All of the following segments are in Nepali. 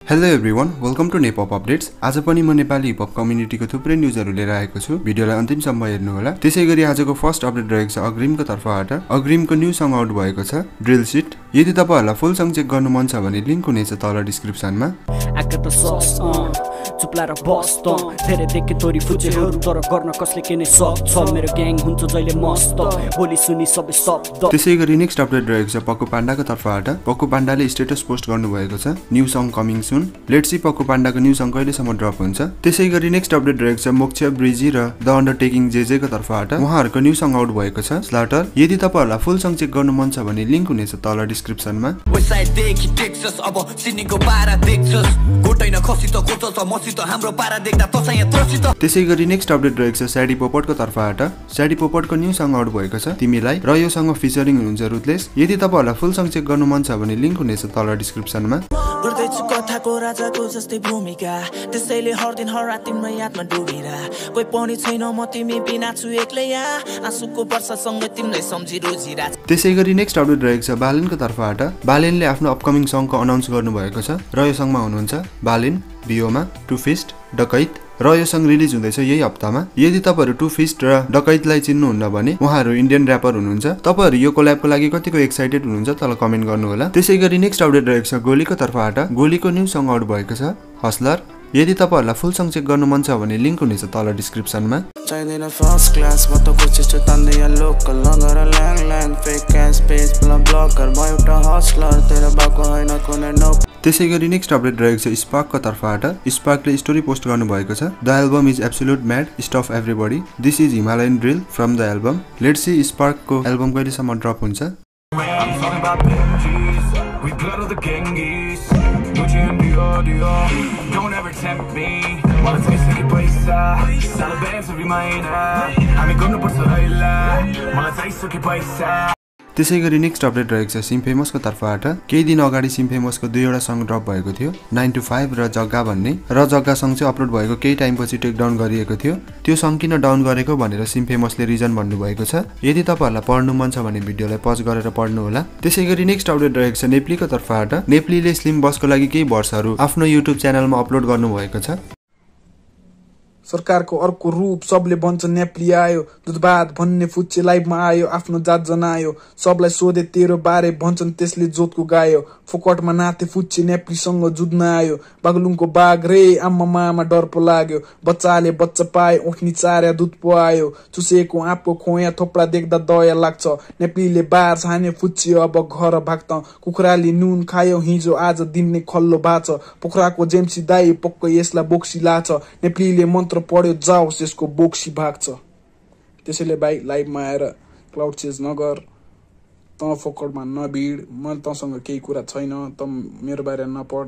Hello everyone, welcome to NepHop updates. आज पनि म नेपाली हिपहप कम्युनिटीको थुप्रै न्यूजहरु लिएर आएको छु। भिडियोलाई अन्तिमसम्म हेर्नु होला। त्यसैगरी आजको फर्स्ट अपडेट रहेको छ अग्रीमको तर्फबाट। अग्रीमको न्यू सङ आउट भएको छ, ड्रिलशिट। यदि तपाईहरुलाई फुल सङ चेक गर्नु मन छ भने लिंक हुनेछ तल डिस्क्रिप्सनमा। चुप्ला र बस्त धेरै देखे तोरी फुचेहरु तर गर्न कसले के नै सक्छ मेरो ग्याङ हुन्छ जहिले मस्त बोली सुनी सबै शब्द। त्यसैगरी नेक्स्ट अपडेट रहेको छ पक्कु पाण्डाको तर्फबाट। पक्कु पाण्डाले स्टेटस पोस्ट गर्नु भएको छ, new song coming soon. Let's see Pakku पाण्डाको न्यू सङ कहिलेसम्म ड्रप हुन्छ। त्यसैगरी नेक्स्ट अपडेट रहेको छ मोक्ष्या ब्रिजी र द अन्डरटेकिङ जेजेको तर्फबाट। उहाँहरुको न्यू सङ आउट भएको छ, स्लाटर। यदि तपाईहरुलाई फुल सङ चेक गर्नु मन छ भने लिंक हुनेछ तल डिस्क्रिप्सनमा। त्यसैगरी नेक्स्ट अपडेट रहेको छ स्याडी पोपटको तर्फबाट। स्याडी पोपटको न्यू सङ आउट भएको छ, तिमीलाई, र यो सङ फिचरिङ हुनुहुन्छ रुथलेस। यदि तपाईहरुलाई फुल सङ चेक गर्नु मन छ भने लिंक हुनेछ तल डिस्क्रिप्सनमा। कथाको राजाको जस्तै भूमिका त्यसैले हर दिन हर रात तिम्रो यादमा डुबिरा कोही पनि छैन म तिमी बिना छु एक्लै यहाँ आँसुको वर्षासँगै तिमीलाई सम्झी रोजिरा। त्यसैगरी नेक्स्ट अपडेट रहेको छ बालेनको तर्फबाट। बालेनले आफ्नो अपकमिङ सङको अनाउन्स गर्नुभएको छ र यो सङमा हुनुहुन्छ बालेन, vyoma, टु फिस्ट, डकैत, र यो सङ रिलिज हुँदैछ यही हप्तामा। यदि तपाईहरु टु फिस्ट र डकैतलाई चिन्नुहुन्न भने उहाँहरु इन्डियन र्यापर हुनुहुन्छ। तपाईहरु यो कोल्याबको लागि कतिको एक्साइटेड हुनुहुन्छ तल कमेन्ट गर्नु होला। त्यसैगरी नेक्स्ट अपडेट रहेको छ गोलीको तर्फबाट। गोलीको न्यू सङ आउट भएको छ, हसलर। यदि तपाईहरुलाई फुल सङ चेक गर्नु मन छ भने लिंक हुनेछ तल डिस्क्रिप्सनमा। चाहिँदैन फर्स्ट क्लास म त कोसिस तान्दै या लोकल नगर ल्याङ फेक क्याश पेज ब्लकर म एउटा हसलर तेरो बाको हैन कुनै नो। त्यसैगरी नेक्स्ट अपडेट रहेको छ स्पार्कको तर्फबाट। स्पार्कले स्टोरी पोस्ट गर्नु भएको छ, the album is absolute mad stuff everybody, this is Himalayan drill from the album. Let's see स्पार्कको एल्बम कहिलेसम्म ड्रप हुन्छ। त्यसैगरी नेक्स्ट अपडेट रहेको छ सिम्फेमसको तर्फबाट। केही दिन अगाडि सिम्फेमसको दुईवटा सङ ड्रप भएको थियो, 9 to 5 र जग्गा भन्ने। र जग्गा सङ चाहिँ अपलोड भएको केही टाइमपछि टेक डाउन गरिएको थियो। त्यो सङ किन डाउन गरेको भनेर सिम्फेमसले रिजन भन्नु भएको छ। यदि तपाईहरुलाई पढ्नु मन छ भने भिडियोलाई पज गरेर पढ्नु होला। त्यसैगरी नेक्स्ट अपडेट रहेको छ नेप्लीको तर्फबाट। नेप्लीले स्लिम बसको लागि केही वर्षहरु आफ्नो युट्युब च्यानलमा अपलोड गर्नु भएको छ। सरकारको अर्को रूप सबले भन्छ नेप्ली आयो, दुधभात भन्ने फुच्चे लाइभमा आयो, आफ्नो जात जनायो, सबलाई सोधे तेरो बारे भन्छन् त्यसले जोतको गायो, फोकटमा नाथे फुच्चे नेप्लीसँग जुझ्न आयो, बागलुङको बाघ रे आम्मा मामा डर पो लाग्यो, बच्चाले बच्चा पाए ओठनी चार्या दुध पो आयो, चुसेको आँपको खोया थोप्रा देख्दा दया लाग्छ, नेप्लीले बार छाने फुच्चे अब घर भाग्त, कुखुराले नुन खायो हिजो आज दिन नै खल्लो भाछ, पोखराको जेम्सी दाई पक्क यसलाई बोक्सी लाछ, नेप्लीले मन्त्र पढ्यो जाओस् यसको बोक्सी भाग्छ। त्यसैले भाइ लाइभमा आएर क्लाउड चेज नगर, त फोकटमा नभिड, म तँसँग केही कुरा छैन, त मेरो बारे नपढ,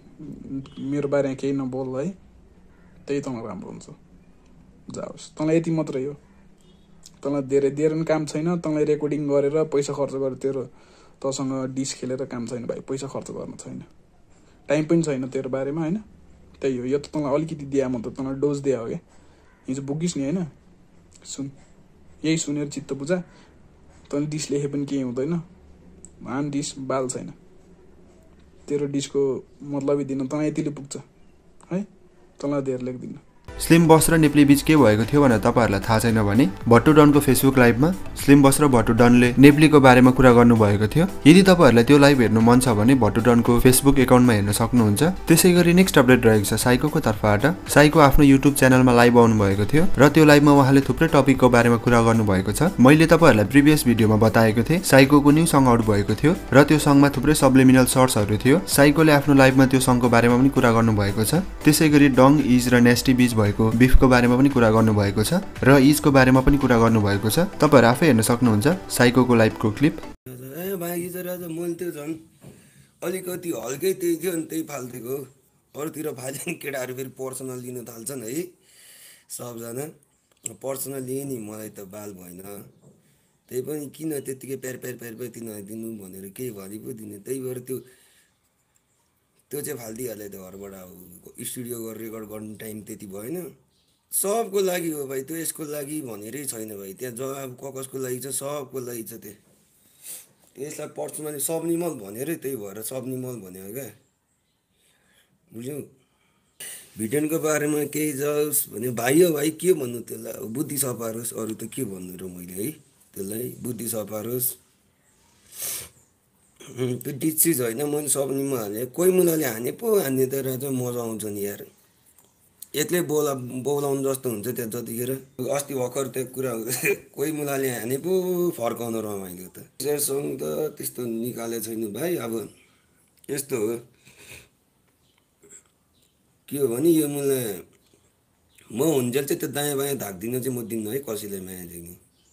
मेरो बारे केही नबोल है, त्यही तँलाई राम्रो हुन्छ, जाओस्। तँलाई यति मात्रै हो, तँलाई धेरै काम छैन, तँलाई रेकर्डिङ गरेर पैसा खर्च गरेर तेरो तँसँग डिस खेलेर काम छैन भाइ, पैसा खर्च गर्न छैन, टाइम पनि छैन तेरो बारेमा होइन। त्यही हो, यो त तँलाई अलिकति दिए म त तँलाई डोज दिए हो क्या, हिजो बुकिस् नि होइन। सुन, यही सुनेर चित्त बुझा, तैँले डिस लेखे पनि केही हुँदैन, हान डिस बाल छैन, तेरो डिसको मतलबै दिन तँलाई यतिले पुग्छ है, तँलाई धेरै लेख्दिनँ। स्लिम बस र नेप्ली बीच के भएको थियो भनेर तपाईहरुलाई थाहा छैन भने भट्टु डनको फेसबुक लाइभमा स्लिम बस र भट्टु डनले नेप्लीको बारेमा कुरा गर्नु भएको थियो। यदि तपाईहरुलाई त्यो लाइभ हेर्नु मन छ भने भट्टु डनको फेसबुक एकाउन्टमा हेर्न सक्नुहुन्छ। त्यसैगरी नेक्स्ट अपडेट रहेको छ साइकोको तर्फबाट। साइको आफ्नो युट्युब च्यानलमा लाइभ आउनु भएको थियो र त्यो लाइभमा उहाँले थुप्रै टपिकको बारेमा कुरा गर्नु भएको छ। मैले तपाईहरुलाई प्रिभियस भिडियोमा बताएको थिएँ साइकोको न्यू सङ आउट भएको थियो र त्यो सङमा थुप्रै सब्लिमिनल शर्ट्सहरु थियो। साइकोले आफ्नो लाइभमा त्यो सङको बारेमा पनि कुरा गर्नु भएको छ। त्यसैगरी डङ इज र नेस्टी बीच भएको बिफको बारेमा पनि कुरा गर्नु भएको छ र इजको बारेमा पनि कुरा गर्नु भएको छ। तपाईहरु आफै हेर्न सक्नुहुन्छ साइकोको लाइभको क्लिप। ए भाइ हिजो राजा मैले त्यो झन् अलिकति हल्कै त्यही थियो अनि त्यही फाल्तेको अरूतिर फाल्ने केटाहरू फेरि पर्सनल लिन थाल्छन् है, सबजना पर्सनल लिए नि, मलाई त बाल भएन, त्यही पनि किन त्यतिकै प्यार तिनीहरू दिनु भनेर केही भरि पो दिने, त्यही भएर त्यो चाहिँ फालिदिइहाल्यो त्यो घरबाट। अब स्टुडियो गरेर रेकर्ड गर्ने टाइम त्यति भएन, सबको लागि हो भाइ त्यो, यसको लागि भनेरै छैन भाइ, त्यहाँ जवाब कसको लागि छ, सबको लागि छ त्यो। यसलाई पर्सनली सबनिमल भनेरै त्यही भएर सबनिमल भन्यो क्या। बुझ्यौ भिटेनको बारेमा केही जाओस् भने भाइ हो भाइ के भन्नु त्यसलाई अब बुद्धि सपारोस् अरू त के भन्नु र मैले है त्यसलाई बुद्धि सपारोस् त्यो डिचिज होइन मैले सबनीमा हालेँ कोही मुलाले हाने पो हान्ने त राजा मजा आउँछ नि यार एक्लै बोलाउनु जस्तो हुन्छ त्यहाँ जतिखेर अस्ति भर्खर त्यो कुरा कोही मुलाले हाने पो फर्काउन रमाइलो त सङ त त्यस्तो निकाले छैन भाइ अब यस्तो हो के हो भने यो मुला म हुन्जेल चाहिँ त्यो दायाँ बायाँ धाक्दिन चाहिँ म दिन्न है कसैलाई माया दिने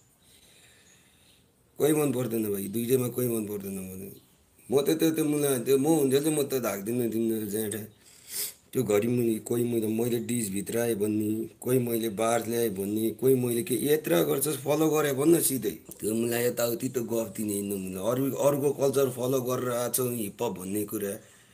कोही मन पर्दैन भाइ दुईटैमा कोही मन पर्दैन म त त्यो मुला त्यो म हुन्जेल चाहिँ म त धाक्दिन दिन्न ज्याठा त्यो घरि कोही मैले डिस भित्र आएँ भन्ने कोही मैले बार ल्याएँ भन्ने कोही मैले के यत्रा गर्छस् फलो गरे भन्न सिधै त्यो मुला यताउति त गफ दिने हिँड्नु मुला अरूको कल्चर फलो गरेर आएको छ हिपहप भन्ने कुरा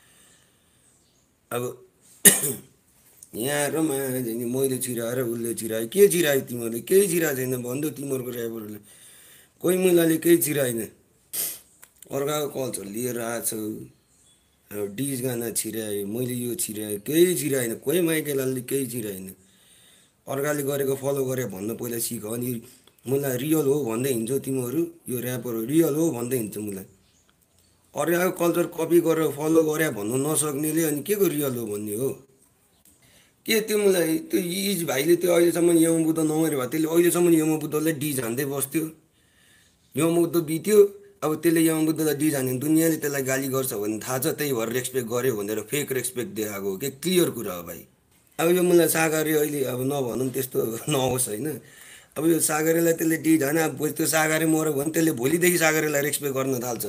अब यहाँ र माया मैले चिराएर उसले चिरायो के चिरायो तिमीहरूले केही चिराएको छैन भन्दै तिमीहरूको ड्राइभरहरूले कोही मुलाले केही चिराएन अर्काको कल्चर लिएर आएको अब डिज गाना छिरायो मैले यो छिराएँ केही छिराएन कोही माइकेलालले केही छिराएन अर्काले गरेको फलो गरे भन्न पहिला सिक अनि मलाई रियल हो भन्दै हिँड्छौ तिमीहरू यो ऱ्यापर रियल हो भन्दै हिँड्छ मलाई अर्काको कल्चर कपी गरेर फलो गरे भन्नु नसक्नेले अनि के को रियल हो भन्ने हो के त्यो मलाई त्यो इज भाइले त्यो अहिलेसम्म यमबुद्ध नमरे भए त्यसले अहिलेसम्म यमबुद्धलाई डिज हान्दै बस्थ्यो यमबुद्ध बित्यो अब त्यसले यमबुद्धलाई डिज हान्यो दुनियाँले त्यसलाई गाली गर्छ भने थाहा छ त्यही भएर रेस्पेक्ट गर्यो भनेर फेक रेस्पेक्ट देखाएको हो के क्लियर कुरा हो भाइ अब यो मलाई सागरे अहिले अब नभनौँ त्यस्तो नहोस् होइन अब यो सागरेलाई त्यसले डिज हाने अब त्यो सागरे मऱ्यो भने त्यसले भोलिदेखि सागरेलाई रेस्पेक्ट गर्न थाल्छ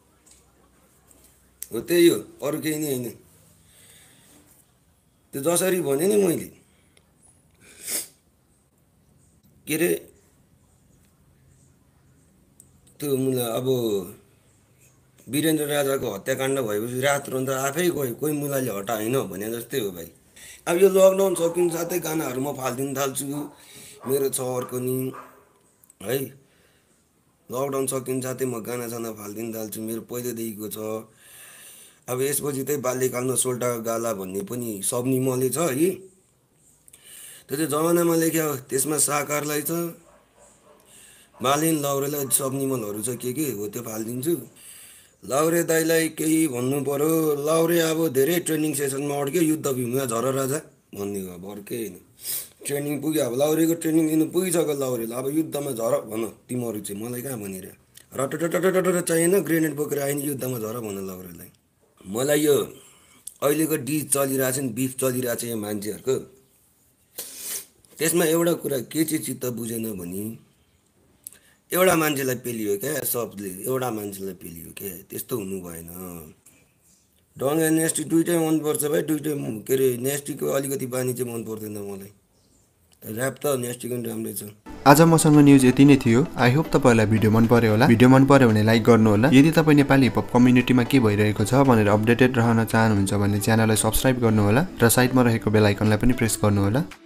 हो त्यही हो अरू केही नै होइन त्यो जसरी भने नि मैले के अरे त्यो मुला अब वीरेन्द्र राजाको हत्याकाण्ड भएपछि रातरन्त आफै गयो कोही मुलाले हटाएन भने जस्तै हो भाइ अब यो लकडाउन सकिनु साथै गानाहरू म फालिदिन थाल्छु मेरो छ अर्को नि है लकडाउन सकिनु साथै म गाना साना फालिदिन थाल्छु मेरो पहिलेदेखिको छ अब यसपछि चाहिँ बाल्यकालमा सोल्टा गाला भन्ने पनि सबनिमले छ है त्यो चाहिँ जमानामा लेख्या त्यसमा साकारलाई छ बालेन लाउरेलाई सबनिमलहरू छ के हो त्यो फालिदिन्छु लाउरे दाइलाई केही भन्नु पर्यो लाउरे अब धेरै ट्रेनिङ सेसनमा अड्क्यो युद्ध भूमिमा झर राजा भन्ने हो अब अर्कै होइन ट्रेनिङ पुग्यो अब लाउरेको ट्रेनिङ दिनु पुगिसक्यो लाउरेलाई अब युद्धमा झर भन तिमीहरू चाहिँ मलाई कहाँ भनेर रटटटटटट चाहिएन ग्रेनेड बोकेर आइन युद्धमा झर भन लाउरेलाई मलाई यो अहिलेको डिज चलिरहेको छ नि बिफ चलिरहेको छ यो मान्छेहरूको त्यसमा एउटा कुरा के चाहिँ चित्त बुझेन भने एउटा मान्छेलाई पेलियो क्या सबले एउटा मान्छेलाई पेलियो क्या त्यस्तो हुनु भएन डङ्गा नेस्टी दुइटै मनपर्छ भाइ दुइटै के अरे नेस्टीको अलिकति बानी चाहिँ मन पर्दैन मलाई ऱ्याप त नेस्टीको पनि राम्रै छ आज मसँग न्यूज यति नै थियो आई होप तपाईलाई भिडियो मन पर्यो होला भिडियो मन पर्यो भने लाइक गर्नु होला यदि तपाईं नेपाली हिपहप कम्युनिटीमा के भइरहेको छ भनेर अपडेटेड रहन चाहनुहुन्छ भने च्यानललाई सब्स्क्राइब गर्नु होला र साइडमा रहेको बेल आइकनलाई पनि प्रेस गर्नु होला